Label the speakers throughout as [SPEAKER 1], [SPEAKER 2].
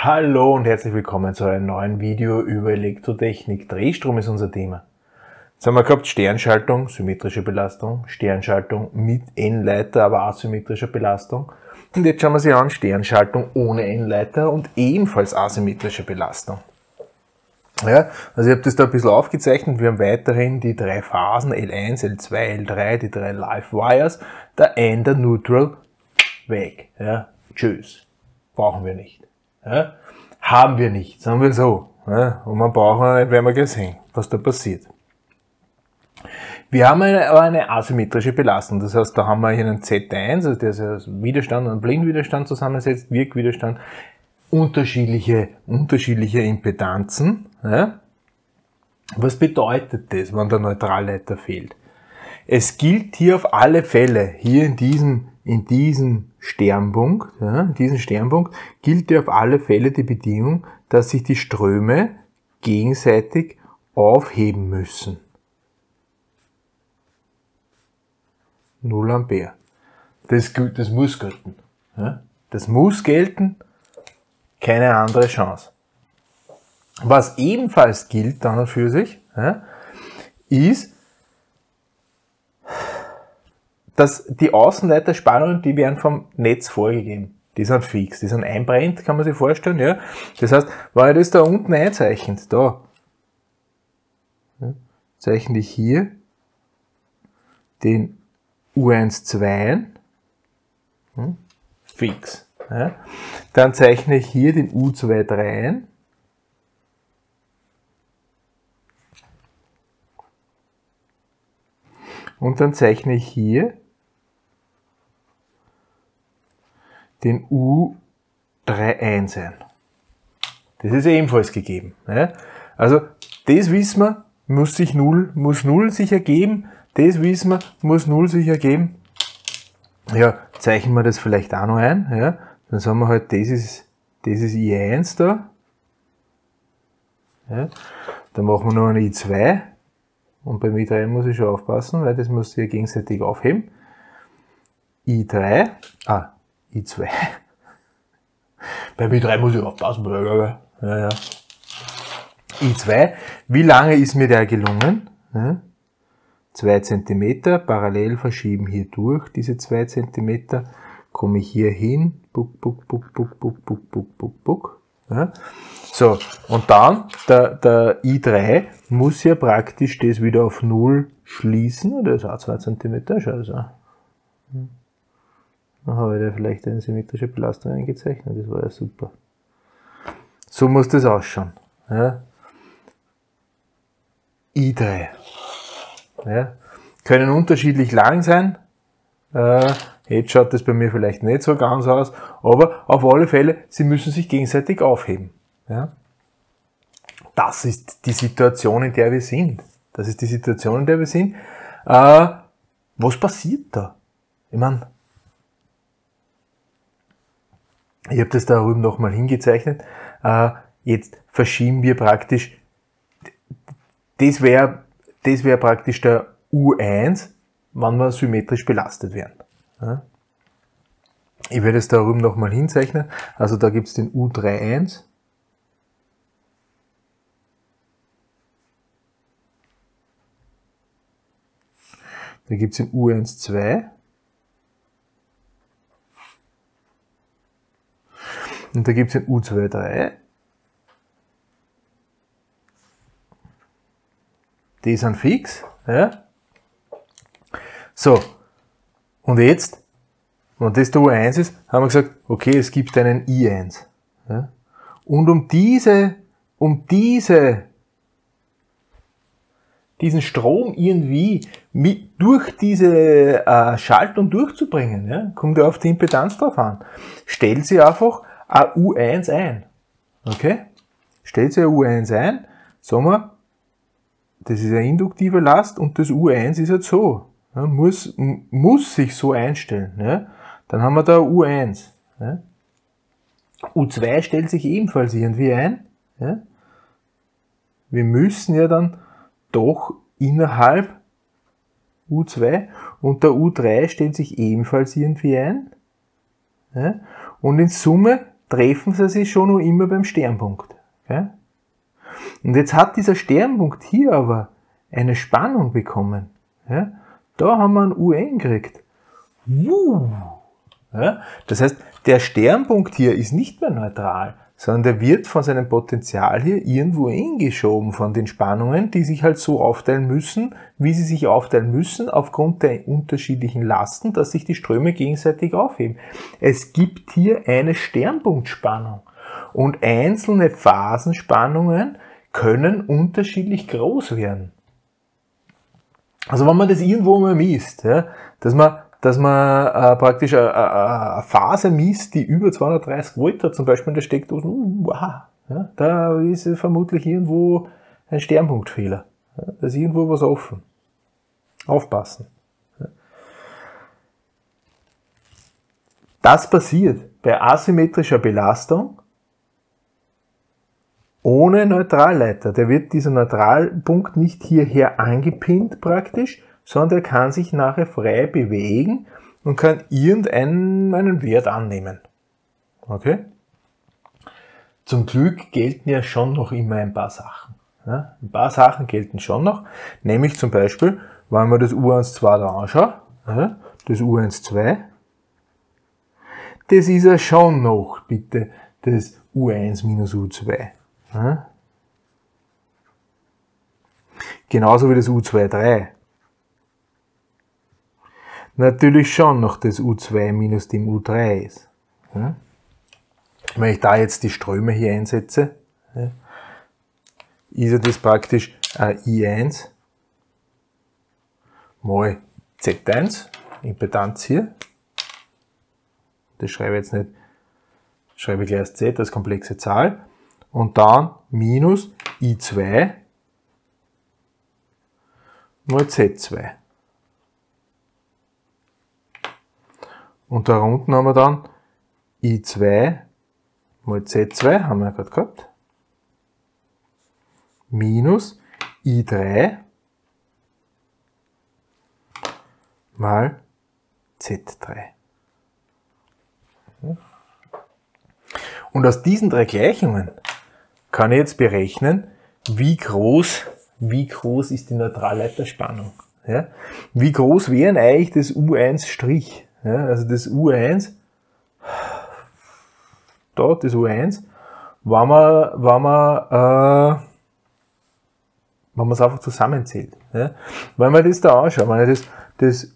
[SPEAKER 1] Hallo und herzlich willkommen zu einem neuen Video über Elektrotechnik. Drehstrom ist unser Thema. Jetzt haben wir gehabt Sternschaltung, symmetrische Belastung, Sternschaltung mit N-Leiter, aber asymmetrischer Belastung. Und jetzt schauen wir uns an Sternschaltung ohne N-Leiter und ebenfalls asymmetrische Belastung. Ja, also ich habe das da ein bisschen aufgezeichnet. Wir haben weiterhin die drei Phasen L1, L2, L3, die drei Live Wires. Der N, der Neutral, weg. Ja, tschüss. Brauchen wir nicht. Ja, haben wir nicht, sagen wir so. Ja, und man braucht nicht, werden wir gleich sehen, was da passiert. Wir haben eine asymmetrische Belastung, das heißt, da haben wir hier einen Z1, also der sich aus Widerstand und Blindwiderstand zusammensetzt, Wirkwiderstand, unterschiedliche Impedanzen. Ja. Was bedeutet das, wenn der Neutralleiter fehlt? Es gilt hier auf alle Fälle, hier in diesem Sternpunkt, ja, in diesem Sternpunkt gilt ja auf alle Fälle die Bedingung, dass sich die Ströme gegenseitig aufheben müssen. 0 Ampere. Das muss gelten. Ja. Das muss gelten, keine andere Chance. Was ebenfalls gilt dann und für sich, ja, ist, dass die Außenleiterspannungen, die werden vom Netz vorgegeben. Die sind fix, die sind einbrennt, kann man sich vorstellen. Ja. Das heißt, wenn ich das da unten einzeichne, da, ja, zeichne ich hier den U12 ein, fix. Ja. Dann zeichne ich hier den U23 ein. Und dann zeichne ich hier den U31 ein. Das ist ebenfalls gegeben. Ja. Also das wissen wir, muss 0 sich ergeben. Das wissen wir, muss 0 sich ergeben. Ja, zeichnen wir das vielleicht auch noch ein. Ja. Dann sagen wir halt, das ist I1 da. Ja. Dann machen wir noch eine I2. Und beim I3 muss ich schon aufpassen, weil das muss sich gegenseitig aufheben. I2. Beim I3 muss ich aufpassen. Ja. I2. Wie lange ist mir der gelungen? Ja. 2 cm. Parallel verschieben hier durch diese 2 cm. Komme ich hier hin. Buck. Ja. So, und dann, der I3 muss ja praktisch das wieder auf 0 schließen, oder ist auch 2 cm, schau so. Dann habe ich da vielleicht eine symmetrische Belastung eingezeichnet, das war ja super. So muss das ausschauen. Ja. I3. Ja. Können unterschiedlich lang sein. Jetzt schaut das bei mir vielleicht nicht so ganz aus, aber auf alle Fälle, sie müssen sich gegenseitig aufheben. Ja? Das ist die Situation, in der wir sind. Was passiert da? Ich meine, ich habe das da drüben nochmal hingezeichnet. Jetzt verschieben wir praktisch, das wäre praktisch der U1, wenn wir symmetrisch belastet werden. Ja? Ich werde es da drüben nochmal hinzeichnen. Also da gibt es den U31. Da gibt es den U12. Und da gibt es den U23. Die sind fix. Ja? So. Und jetzt, wenn das der U1 ist, haben wir gesagt, okay, es gibt einen I1. Ja? Und um diesen Strom irgendwie durch diese Schaltung durchzubringen, ja, kommt ja auf die Impedanz drauf an. Stellt sie einfach ein U1 ein. Okay? Stellt sie ein U1 ein, sagen wir, das ist eine induktive Last und das U1 ist jetzt so. Ja, muss sich so einstellen. Ja? Dann haben wir da U1. Ja? U2 stellt sich ebenfalls irgendwie ein. Ja? Wir müssen ja dann doch innerhalb U2 und der U3 stellt sich ebenfalls irgendwie ein. Ja? Und in Summe treffen sie sich schon noch immer beim Sternpunkt. Okay? Und jetzt hat dieser Sternpunkt hier aber eine Spannung bekommen. Ja? Da haben wir ein UN gekriegt. Ja? Das heißt, der Sternpunkt hier ist nicht mehr neutral, sondern der wird von seinem Potential hier irgendwo hingeschoben von den Spannungen, die sich halt so aufteilen müssen, wie sie sich aufteilen müssen, aufgrund der unterschiedlichen Lasten, dass sich die Ströme gegenseitig aufheben. Es gibt hier eine Sternpunktspannung und einzelne Phasenspannungen können unterschiedlich groß werden. Also wenn man das irgendwo mal misst, ja, dass man praktisch eine Phase misst, die über 230 Volt hat, zum Beispiel in der Steckdose, ja, da ist vermutlich irgendwo ein Sternpunktfehler. Ja, da ist irgendwo was offen. Aufpassen. Ja. Das passiert bei asymmetrischer Belastung ohne Neutralleiter. Dieser Neutralpunkt nicht hierher angepinnt praktisch, sondern der kann sich nachher frei bewegen und kann irgendeinen Wert annehmen. Okay? Zum Glück gelten ja schon noch immer ein paar Sachen. Ja? Ein paar Sachen gelten schon noch, nämlich zum Beispiel, wenn man das U12 da anschaut, ja, das U12, das ist ja schon noch, bitte, das U1 minus U2. Ja? Genauso wie das U23. Natürlich schon noch das U2 minus dem U3 ist. Ja? Wenn ich da jetzt die Ströme hier einsetze, ja, ist ja das praktisch I1 mal Z1, Impedanz hier. Das schreibe ich jetzt nicht, schreibe ich gleich als Z als komplexe Zahl. Und dann minus I2 mal Z2. Und da unten haben wir dann I2 mal Z2, haben wir ja gerade gehabt, minus I3 mal Z3. Und aus diesen drei Gleichungen kann ich jetzt berechnen, wie groß ist die Neutralleiterspannung. Ja? Wie groß wäre denn eigentlich das U1'? Ja, also das U1, da, das U1, wenn man es einfach zusammenzählt. Ja, wenn man das da anschaut, wenn ich das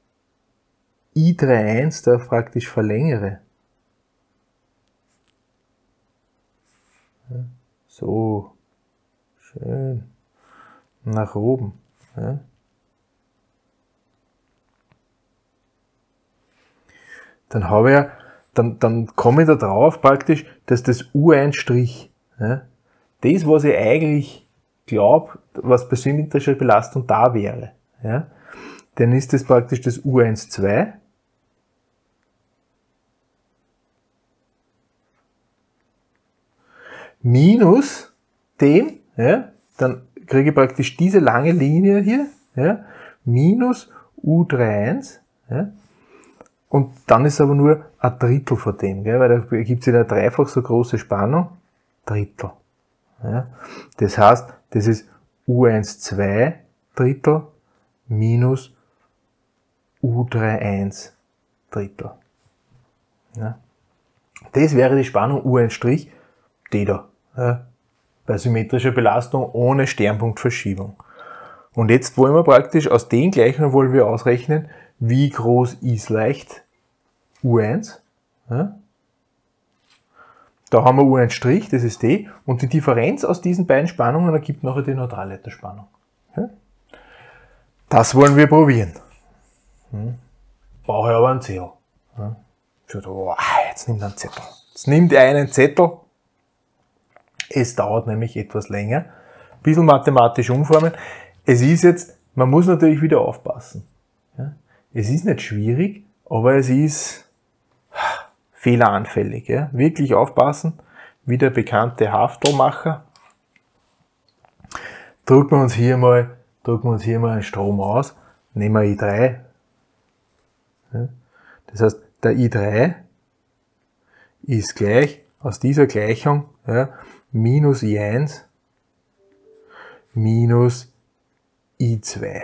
[SPEAKER 1] I31 da praktisch verlängere, ja, so, schön, nach oben, ja, dann habe ich ja, dann komme ich da drauf praktisch, dass das U1', ja, das, was ich eigentlich glaube, was bei symmetrischer Belastung da wäre, ja, dann ist das praktisch das U12 minus dem, ja, dann kriege ich praktisch diese lange Linie hier, ja, minus U31, ja, und dann ist aber nur ein Drittel von dem, gell, weil da gibt es ja eine dreifach so große Spannung, Drittel. Ja. Das heißt, das ist U12 Drittel minus U31 Drittel. Ja. Das wäre die Spannung U1', die da, ja, bei symmetrischer Belastung ohne Sternpunktverschiebung. Und jetzt wollen wir praktisch aus den Gleichungen wollen wir ausrechnen, wie groß ist leicht U1. Ja. Da haben wir U1', das ist die, und die Differenz aus diesen beiden Spannungen ergibt nachher die Neutralleiterspannung. Ja. Das wollen wir probieren. Brauche ich aber einen Zettel. Ja. Jetzt nimmt er einen Zettel. Jetzt nimmt er einen Zettel. Es dauert nämlich etwas länger. Ein bisschen mathematisch umformen. Es ist jetzt, man muss natürlich wieder aufpassen. Ja. Es ist nicht schwierig, aber es ist fehleranfällig. Ja. Wirklich aufpassen, wie der bekannte Haftelmacher. Drücken wir uns hier mal einen Strom aus, nehmen wir I3. Ja. Das heißt, der I3 ist gleich aus dieser Gleichung, ja, minus I1 minus I2.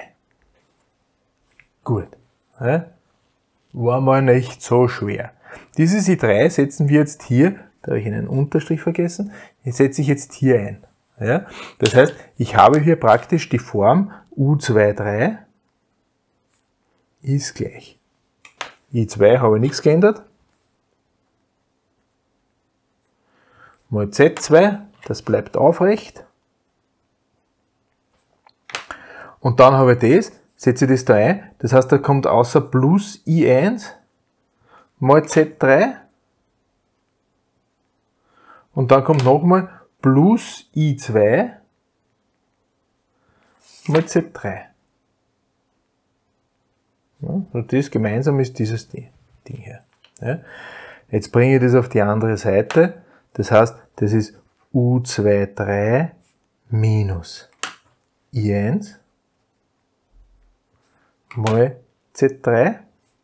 [SPEAKER 1] Gut. Ja, war mal nicht so schwer. Dieses I3 setzen wir jetzt hier, da habe ich einen Unterstrich vergessen, jetzt setze ich jetzt hier ein. Ja, das heißt, ich habe hier praktisch die Form U23 ist gleich. I2 habe ich nichts geändert. Mal Z2, das bleibt aufrecht. Und dann habe ich das, setze ich das da ein, das heißt, da kommt außer plus I1 mal Z3 und dann kommt nochmal plus I2 mal Z3. Ja, und das gemeinsam ist dieses Ding hier. Ja. Jetzt bringe ich das auf die andere Seite, das heißt, das ist U23 minus I1 mal Z3.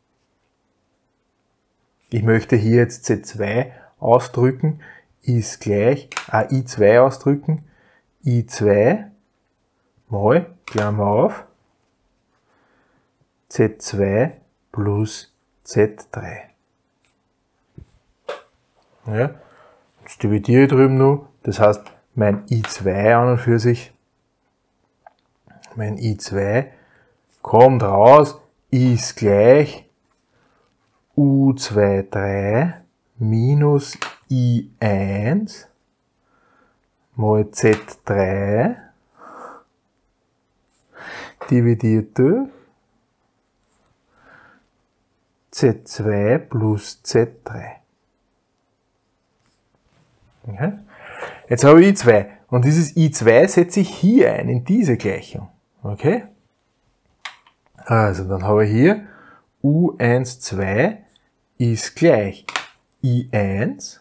[SPEAKER 1] Ich möchte hier jetzt Z2 ausdrücken, ist gleich, I2 ausdrücken, I2 mal, Klammer auf, Z2 plus Z3. Ja, jetzt dividiere ich drüben noch, das heißt, mein I2 an und für sich, mein I2 kommt raus, ist gleich U23 minus I1 mal Z3 dividiert durch Z2 plus Z3. Okay. Jetzt habe ich I2 und dieses I2 setze ich hier ein, in diese Gleichung. Okay? Also dann habe ich hier U12 ist gleich I1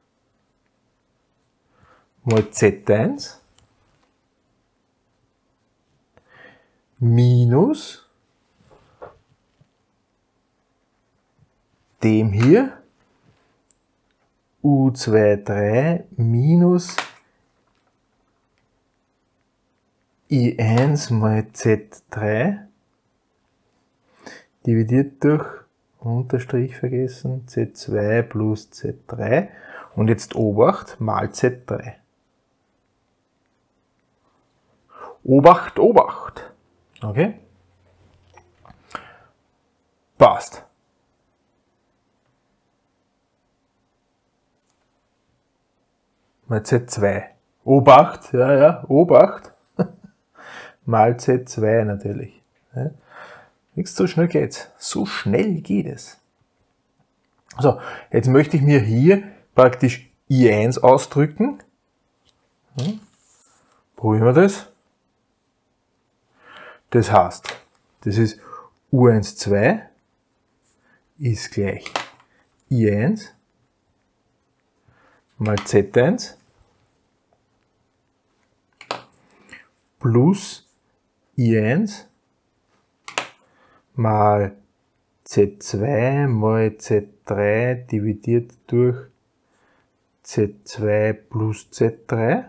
[SPEAKER 1] mal Z1 minus dem hier U23 minus I1 mal Z3 dividiert durch Unterstrich vergessen, Z2 plus Z3 und jetzt Obacht mal Z3. Obacht, Obacht. Okay? Passt. Mal Z2. Obacht, ja, Obacht. Mal Z2 natürlich. Ja. So schnell geht's. So schnell geht es. So, jetzt möchte ich mir hier praktisch I1 ausdrücken. Probieren wir das. Das heißt, das ist U12 ist gleich I1 mal Z1 plus I1 mal Z2 mal Z3 dividiert durch Z2 plus Z3.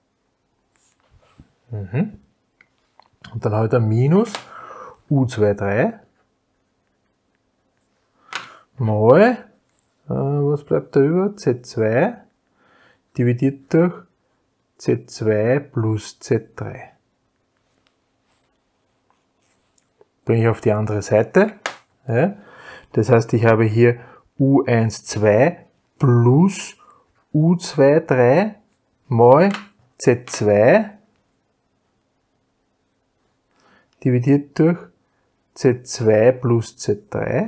[SPEAKER 1] Und dann habe ich da minus U23 mal, was bleibt da über? Z2 dividiert durch Z2 plus Z3. Bringe ich auf die andere Seite. Ja. Das heißt, ich habe hier U12 plus U23 mal Z2 dividiert durch Z2 plus Z3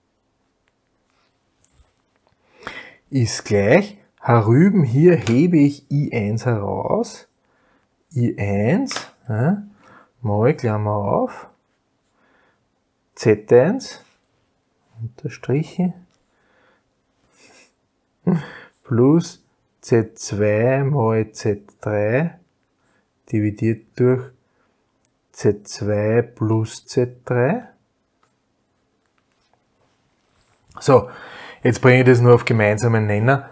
[SPEAKER 1] ist gleich, herüben hier hebe ich I1 heraus, I1 ja, mal Klammer auf, Z1 Unterstriche plus Z2 mal Z3 dividiert durch Z2 plus Z3. So, Jetzt bringe ich das nur auf gemeinsamen Nenner,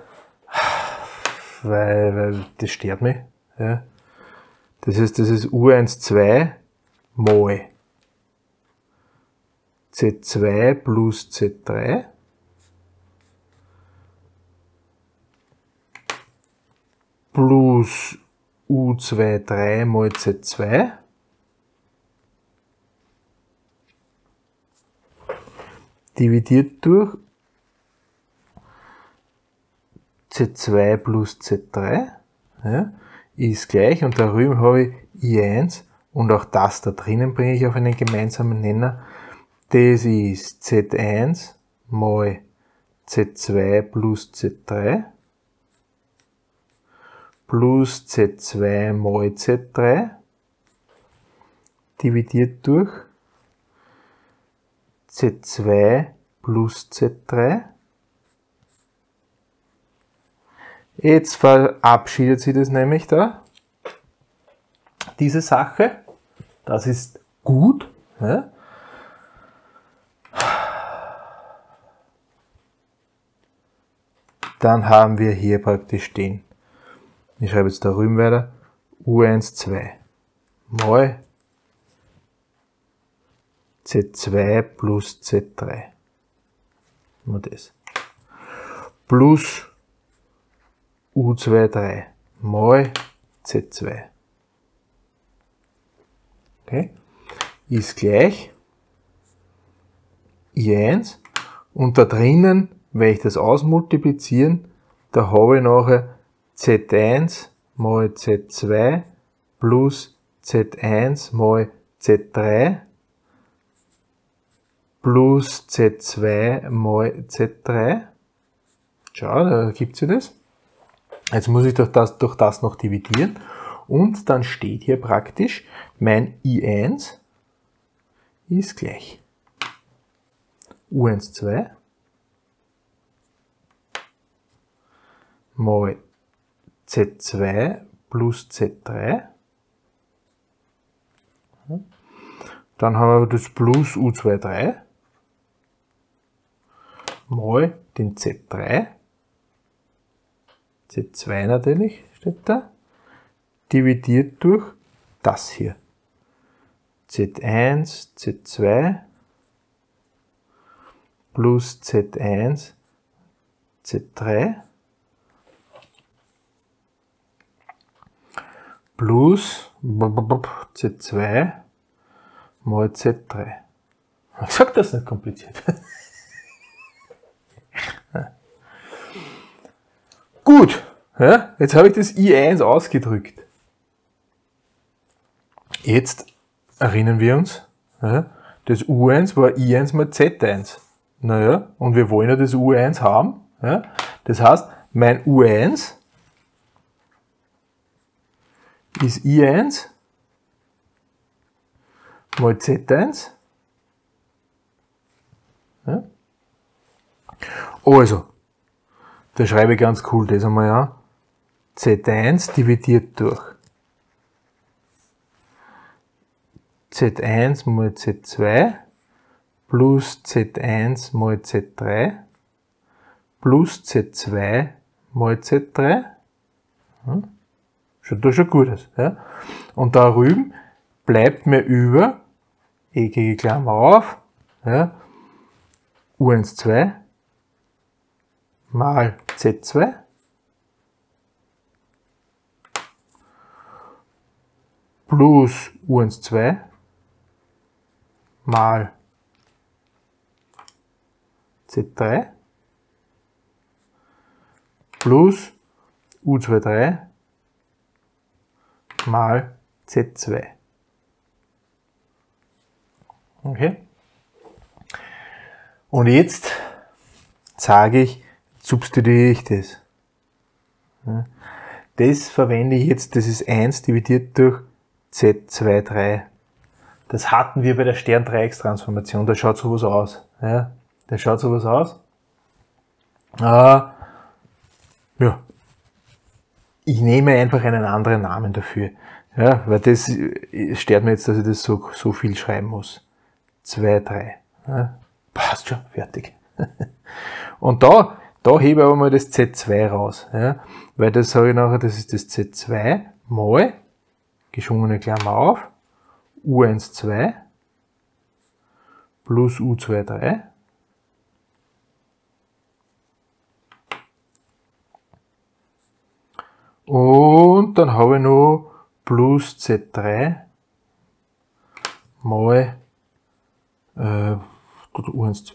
[SPEAKER 1] weil das stört mich. Ja. Das heißt, das ist U12 mal Z2 plus Z3 plus U23 mal Z2 dividiert durch Z2 plus Z3, ja, ist gleich, und da drüben habe ich I1 und auch das da drinnen bringe ich auf einen gemeinsamen Nenner. Das ist Z1 mal Z2 plus Z3 plus Z2 mal Z3 dividiert durch Z2 plus Z3. Jetzt verabschiedet sich das nämlich da, diese Sache. Das ist gut. Ja. Dann haben wir hier praktisch stehen. Ich schreibe jetzt da drüben weiter. U12 mal Z2 plus Z3. Nur das. Plus U23 mal Z2. Okay. Ist gleich I1. Und da drinnen, wenn ich das ausmultiplizieren, da habe ich nachher Z1 mal Z2 plus Z1 mal Z3 plus Z2 mal Z3. Schau, da gibt es ja das. Jetzt muss ich durch das noch dividieren. Und dann steht hier praktisch, mein I1 ist gleich U12 mal Z2 plus Z3. Dann haben wir das plus U23 mal den Z3. Z2 natürlich steht da. Dividiert durch das hier. Z1, Z2 plus Z1, Z3 plus Z2 mal Z3. Ich sag das nicht kompliziert. Gut, ja, jetzt habe ich das I1 ausgedrückt. Jetzt erinnern wir uns, ja, das U1 war I1 mal Z1. Naja, und wir wollen ja das U1 haben. Ja. Das heißt, mein U1 ist I1 mal Z1. Ja. Also, da schreibe ich ganz cool das einmal an. Z1 dividiert durch Z1 mal Z2 plus Z1 mal Z3 plus Z2 mal Z3. Ja. Schaut da schon gut aus. Ja. Und da drüben bleibt mir über, eckige Klammer auf, ja, U12 mal Z2 plus U12 mal Z3 plus U23 mal Z2. Okay? Und jetzt sage ich, substituiere ich das. Das verwende ich jetzt, das ist 1 dividiert durch Z23. Das hatten wir bei der Sterndreieckstransformation, da schaut sowas aus. Ja, da schaut sowas aus. Ja, ich nehme einfach einen anderen Namen dafür. Ja, weil das stört mir jetzt, dass ich das so viel schreiben muss. 2, 3. Ja, passt schon, fertig. Und da hebe ich aber mal das Z2 raus, ja, weil das sage ich nachher, das ist das Z2 mal, geschwungene Klammer auf, U12 plus U23 und dann habe ich noch plus Z3 mal U12.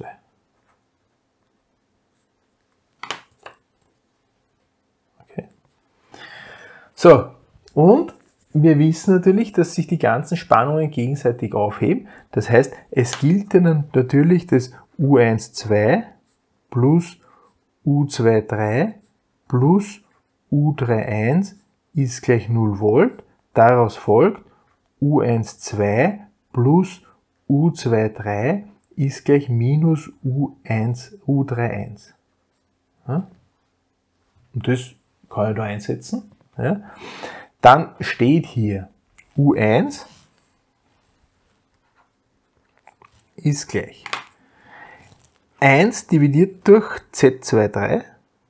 [SPEAKER 1] Okay. So, und wir wissen natürlich, dass sich die ganzen Spannungen gegenseitig aufheben. Das heißt, es gilt dann natürlich das U12 plus U23 plus U31 ist gleich 0 Volt. Daraus folgt U12 plus U23 ist gleich minus U31. Ja? Und das kann ich da einsetzen. Ja? Dann steht hier U1 ist gleich 1 dividiert durch Z23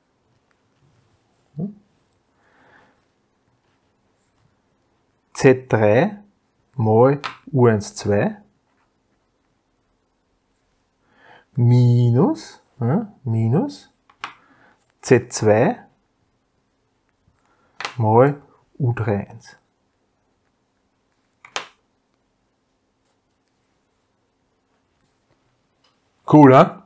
[SPEAKER 1] Z3 mal U12 minus Z2 mal U31. Cool, ne?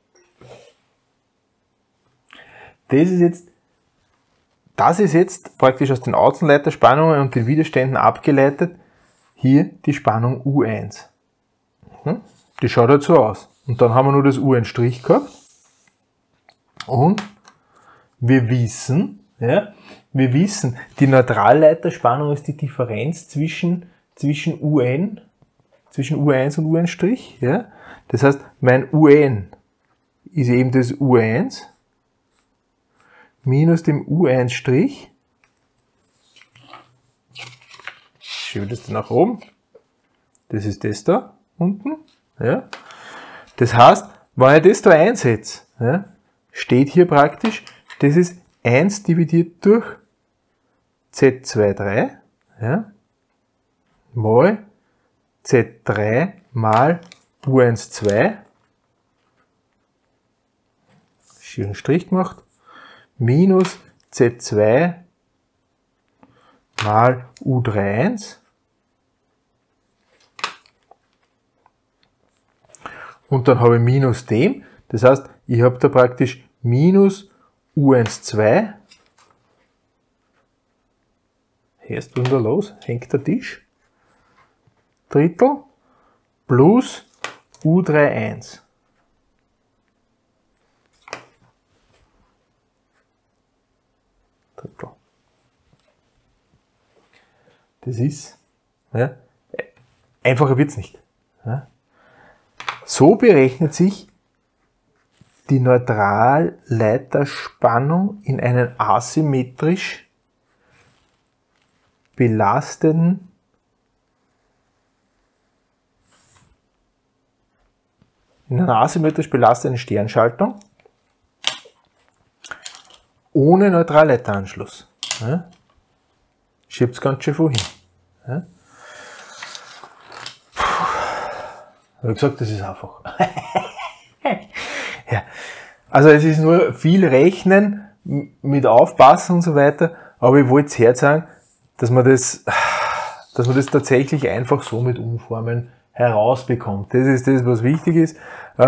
[SPEAKER 1] Das ist jetzt praktisch aus den Außenleiterspannungen und den Widerständen abgeleitet, hier die Spannung U1. Die schaut halt so aus. Und dann haben wir nur das U1' gehabt. Und wir wissen, die Neutralleiterspannung ist die Differenz zwischen UN, zwischen U1 und UN'. Ja? Das heißt, mein UN ist eben das U1 minus dem U1'. Schiebe das dann nach oben. Das ist das da unten. Ja? Das heißt, wenn ich das da einsetze, ja, steht hier praktisch, das ist 1 dividiert durch Z23 ja, mal Z3 mal U12, schönen Strich gemacht, minus Z2 mal U31 und dann habe ich minus dem, das heißt, ich habe da praktisch minus U12. Hörst du denn da los? Hängt der Tisch? Drittel plus U31. Drittel. Das ist, ja, einfacher wird es nicht. Ja. So berechnet sich die Neutralleiterspannung in einem asymmetrisch belasteten Sternschaltung ohne Neutralleiteranschluss. Ja. Schiebt es ganz schön vorhin. Ja. Habe ich gesagt, das ist einfach. Ja. Also es ist nur viel Rechnen, mit Aufpassen und so weiter, aber ich wollte es herzagen, dass man das tatsächlich einfach so mit Umformen herausbekommt. Das ist das, was wichtig ist.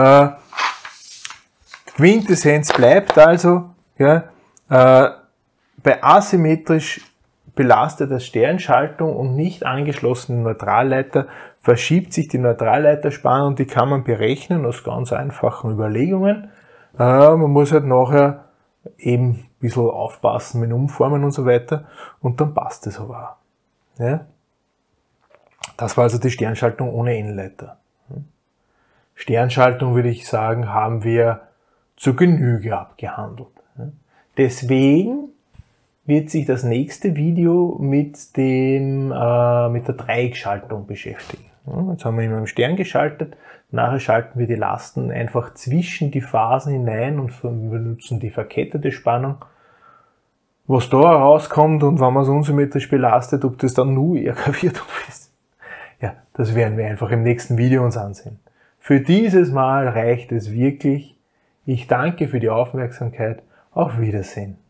[SPEAKER 1] Quintessenz bleibt also, ja, bei asymmetrisch belasteter Sternschaltung und nicht angeschlossenen Neutralleiter verschiebt sich die Neutralleiterspannung, die kann man berechnen aus ganz einfachen Überlegungen. Man muss halt nachher eben ein bisschen aufpassen mit Umformen und so weiter und dann passt es aber auch. Ja? Das war also die Sternschaltung ohne N-Leiter. Sternschaltung, würde ich sagen, haben wir zur Genüge abgehandelt. Deswegen wird sich das nächste Video mit der Dreieckschaltung beschäftigen. Jetzt haben wir immer im Stern geschaltet. Nachher schalten wir die Lasten einfach zwischen die Phasen hinein und benutzen die verkettete Spannung. Was da herauskommt und wenn man es unsymmetrisch belastet, ob das dann nur ärger wird, ja, das werden wir einfach im nächsten Video uns ansehen. Für dieses Mal reicht es wirklich. Ich danke für die Aufmerksamkeit. Auf Wiedersehen.